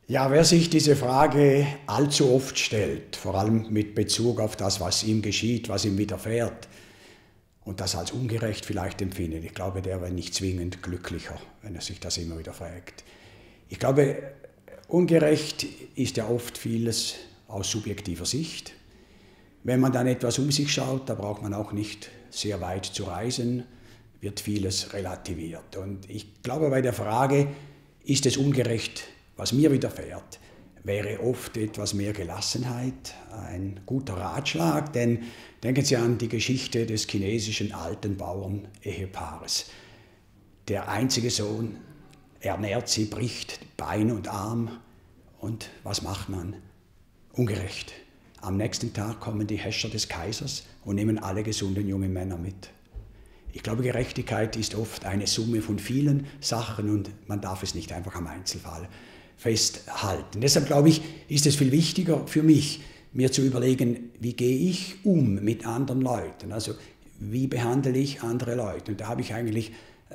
Ja, wer sich diese Frage allzu oft stellt, vor allem mit Bezug auf das, was ihm geschieht, was ihm widerfährt, und das als ungerecht vielleicht empfindet, ich glaube, der wird nicht zwingend glücklicher, wenn er sich das immer wieder fragt. Ich glaube, ungerecht ist ja oft vieles aus subjektiver Sicht. Wenn man dann etwas um sich schaut, da braucht man auch nicht sehr weit zu reisen, wird vieles relativiert. Und ich glaube, bei der Frage, ist es ungerecht, was mir widerfährt, wäre oft etwas mehr Gelassenheit ein guter Ratschlag, denn denken Sie an die Geschichte des chinesischen alten Bauern-Ehepaares. Der einzige Sohn ernährt sie, bricht Bein und Arm und was macht man? Ungerecht. Am nächsten Tag kommen die Häscher des Kaisers und nehmen alle gesunden jungen Männer mit. Ich glaube, Gerechtigkeit ist oft eine Summe von vielen Sachen und man darf es nicht einfach am Einzelfall festhalten. Deshalb glaube ich, ist es viel wichtiger für mich, mir zu überlegen, wie gehe ich um mit anderen Leuten, also wie behandle ich andere Leute. Und da habe ich eigentlich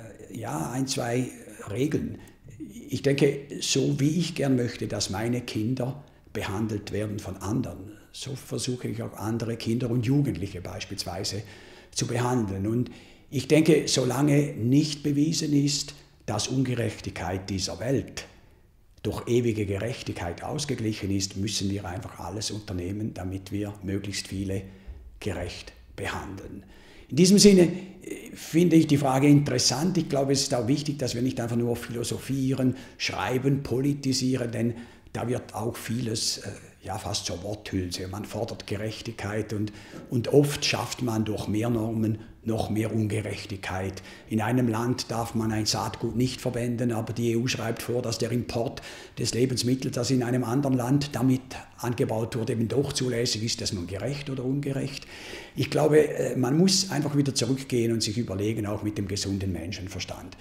ein, zwei Regeln. Ich denke, so wie ich gern möchte, dass meine Kinder behandelt werden von anderen, so versuche ich auch andere Kinder und Jugendliche beispielsweise zu behandeln. Und ich denke, solange nicht bewiesen ist, dass Ungerechtigkeit dieser Welt durch ewige Gerechtigkeit ausgeglichen ist, müssen wir einfach alles unternehmen, damit wir möglichst viele gerecht behandeln. In diesem Sinne finde ich die Frage interessant. Ich glaube, es ist auch wichtig, dass wir nicht einfach nur philosophieren, schreiben, politisieren, denn da wird auch vieles fast zur Worthülse. Man fordert Gerechtigkeit und oft schafft man durch mehr Normen noch mehr Ungerechtigkeit. In einem Land darf man ein Saatgut nicht verwenden, aber die EU schreibt vor, dass der Import des Lebensmittels, das in einem anderen Land damit angebaut wurde, eben doch zulässig ist. Das nun gerecht oder ungerecht? Ich glaube, man muss einfach wieder zurückgehen und sich überlegen, auch mit dem gesunden Menschenverstand,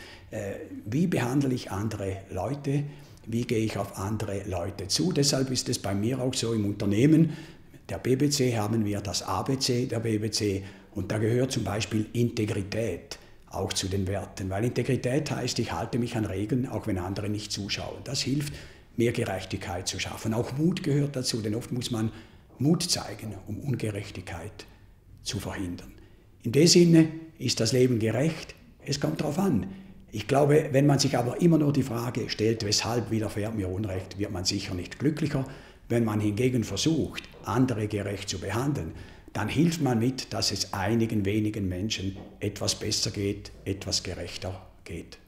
wie behandle ich andere Leute? Wie gehe ich auf andere Leute zu? Deshalb ist es bei mir auch so im Unternehmen, der BBC haben wir das ABC der BBC und da gehört zum Beispiel Integrität auch zu den Werten, weil Integrität heißt, ich halte mich an Regeln, auch wenn andere nicht zuschauen. Das hilft, mehr Gerechtigkeit zu schaffen. Auch Mut gehört dazu, denn oft muss man Mut zeigen, um Ungerechtigkeit zu verhindern. In dem Sinne ist das Leben gerecht, es kommt darauf an. Ich glaube, wenn man sich aber immer nur die Frage stellt, weshalb widerfährt mir Unrecht, wird man sicher nicht glücklicher. Wenn man hingegen versucht, andere gerecht zu behandeln, dann hilft man mit, dass es einigen wenigen Menschen etwas besser geht, etwas gerechter geht.